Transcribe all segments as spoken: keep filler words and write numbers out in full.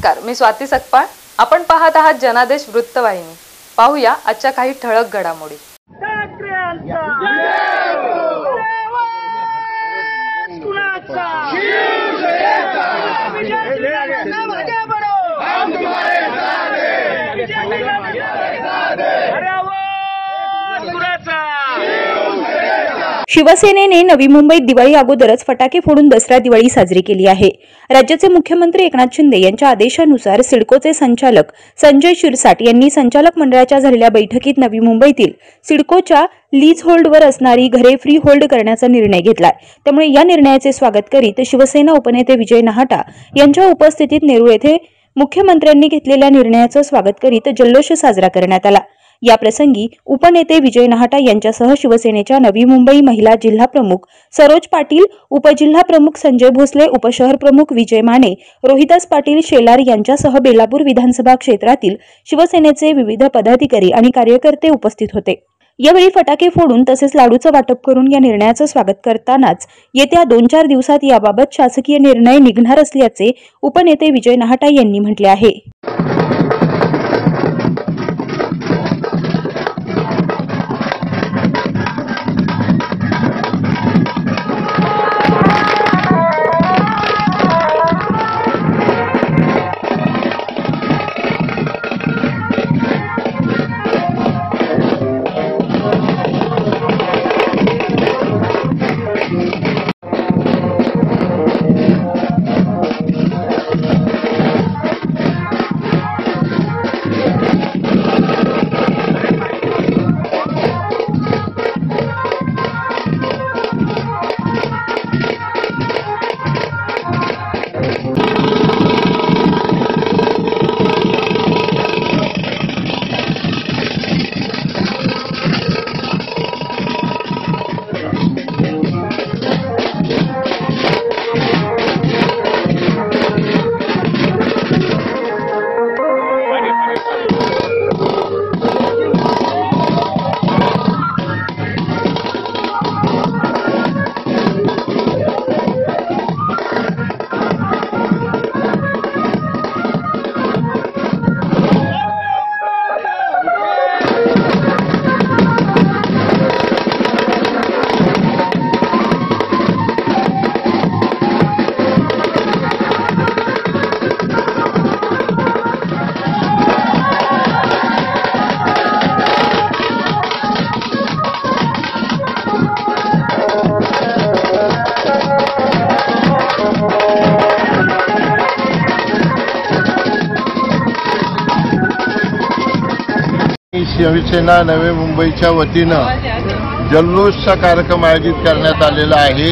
नमस्कार, मी स्वाती सकपाळ. आपण पाहत आहात जनादेश वृत्तवाहिनी. पाहूया आजच्या काही ठळक घडामोडी. शिवसेनेने नवी मुंबईत दिवाळी अगोदरच फटाके फोडून दसरा दिवाळी साजरी केली आहे. राज्याचे मुख्यमंत्री एकनाथ शिंदे यांच्या आदेशानुसार सिडकोचे संचालक संजय शिरसाट यांनी संचालक मंडळाच्या झालेल्या बैठकीत नवी मुंबईतील सिडकोच्या लीज होल्डवर असणारी घरे फ्री होल्ड करण्याचा निर्णय घेतलाय. त्यामुळे या निर्णयाचे स्वागत करीत शिवसेना उपनेते विजय नाहटा यांच्या उपस्थितीत नेरूळ येथे मुख्यमंत्र्यांनी घेतलेल्या निर्णयाचं स्वागत करीत जल्लोष साजरा करण्यात आला. या प्रसंगी उपनेते विजय नाहटा यांच्यासह शिवसेनेच्या नवी मुंबई महिला जिल्हा प्रमुख सरोज पाटील, उपजिल्हा प्रमुख संजय भोसले, उपशहर प्रमुख विजय माने, रोहिदास पाटील शेलार यांच्यासह बेलापूर विधानसभा क्षेत्रातील शिवसेनेचे विविध पदाधिकारी आणि कार्यकर्ते उपस्थित होते. यावेळी फटाके फोडून तसेच लाडूचं वाटप करून या निर्णयाचं स्वागत करतानाच येत्या दोन चार दिवसात याबाबत शासकीय निर्णय निघणार असल्याचे उपनेते विजय नाहटा यांनी म्हटले आहे. शिवसेना नवी मुंबईच्या वतीनं जल्लोषचा कार्यक्रम आयोजित करण्यात आलेला आहे.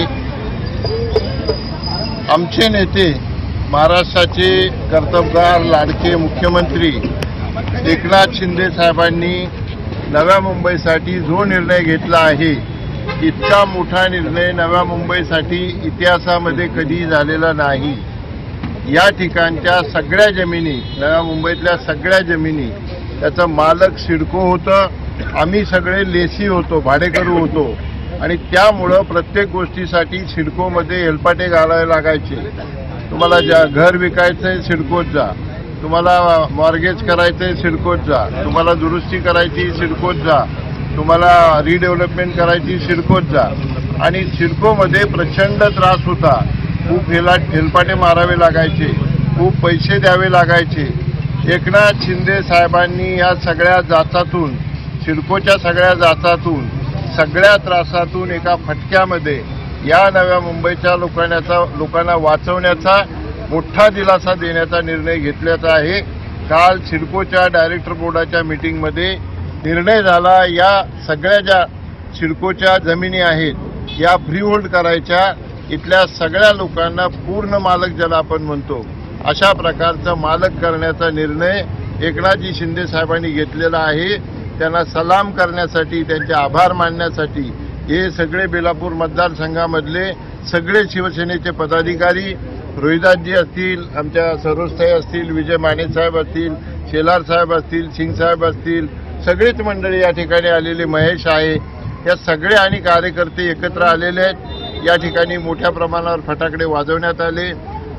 आमचे नेते, महाराष्ट्राचे कर्तबगार लाडके मुख्यमंत्री एकनाथ शिंदे साहेबांनी नव्या मुंबईसाठी जो निर्णय घेतला आहे, इतका मोठा निर्णय नव्या मुंबईसाठी इतिहासामध्ये कधी झालेला नाही. या ठिकाणच्या सगळ्या जमिनी, नव्या मुंबईतल्या सगळ्या जमिनी, त्याचा मालक सिडको होतं. आम्ही सगळे लेसी होतो, भाडेकरू होतो आणि त्यामुळं प्रत्येक गोष्टीसाठी सिडकोमध्ये हेलपाटे घालावे लागायचे. तुम्हाला ज्या घर विकायचंय सिडकोत जा, तुम्हाला मॉर्गेज करायचंय सिडकोत जा, तुम्हाला दुरुस्ती करायची सिडकोत जा, तुम्हाला रिडेव्हलपमेंट करायची सिडकोत जा. आणि सिडकोमध्ये प्रचंड त्रास होता. खूप हेला हेलपाटे मारावे लागायचे, खूप पैसे द्यावे लागायचे. एकनाथ शिंदे साहेबांनी या सगळ्या जाचातून, सिडकोच्या सगळ्या जाचातून, सगळ्या त्रासातून एका फटक्यामध्ये या नव्या मुंबईच्या लोकांना लोकांना वाचवण्याचा, मोठा दिलासा देण्याचा निर्णय घेतल्याचा आहे. काल सिडकोच्या डायरेक्टर बोर्डाच्या मीटिंगमध्ये निर्णय झाला, या सगळ्या ज्या सिडकोच्या जमिनी आहेत या फ्री होल्ड करायच्या. इथल्या सगळ्या लोकांना पूर्ण मालक ज्याला आपण म्हणतो अशा प्रकारचा मालक करण्याचा निर्णय एकनाथजी शिंदे साहेबांनी घेतलेला आहे. त्यांना सलाम करण्यासाठी, त्यांचे आभार मानण्यासाठी हे सगळे बेलापूर मतदारसंघामधले सगळे शिवसेनेचे पदाधिकारी, रोहिदासजी असतील, आमच्या सरोजताई असतील, विजय माने साहेब असतील, शेलार साहेब असतील, सिंग साहेब असतील, सगळेच मंडळी या ठिकाणी आलेले, महेश आहे, या सगळे आणि कार्यकर्ते एकत्र आलेले आहेत. या ठिकाणी मोठ्या प्रमाणावर फटाकडे वाजवण्यात आले.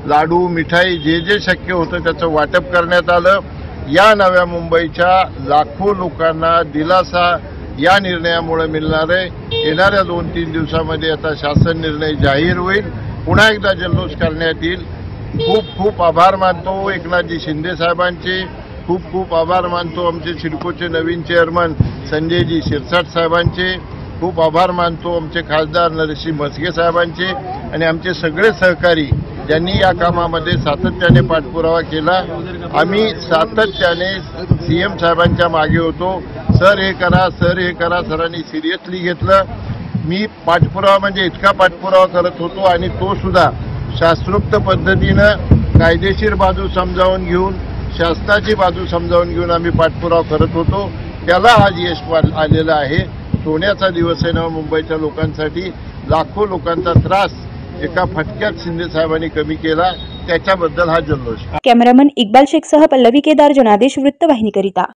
लाडू मिठाई जे जे शक्य होतं त्याचं वाटप करण्यात आलं। या नव्या मुंबईच्या लाखो लोकांना दिलासा या निर्णयामुळे मिळणार आहे। येणाऱ्या दोन तीन दिवसामध्ये आता शासन निर्णय जाहीर होईल, पुन्हा एकदा जल्लोष करण्यात येईल। खूप खूप आभार मानतो एकनाथजी शिंदे साहेबांचे, खूप खूप आभार मानतो आमचे सिडकोचे नवीन चेअरमन संजयजी शिरसाट साहेबांचे, खूप आभार मानतो आमचे खासदार नरसिंह म्हस्के साहेबांचे आणि आमचे सगळे सहकारी ज्यांनी या कामामध्ये सातत्याने पाठपुरावा केला। आम्ही सातत्याने सीएम साहेबांच्या मागे होतो, सर हे करा, सर हे करा, सरांनी सिरियसली घेतलं। मी पाठपुरावा म्हणजे इतका पाठपुरावा करत होतो आणि तो सुद्धा शास्त्रोक्त पद्धतीनं कायदेशीर बाजू समजावून घेऊन शासनाची बाजू समजावून घेऊन आम्ही पाठपुरावा करत होतो। त्याला आज यश आलेलं आहे। सोन्याचा दिवस आहे ना मुंबईच्या लोकांसाठी। लाखो लोकांचा त्रास एका फटक्यात शिंदे साहेबांनी कमी केला, त्याच्याबद्दल हा जल्लोष। कॅमेरामन इक्बाल शेखसह पल्लवी केदार, जनादेश वृत्तवाहिनीकरिता।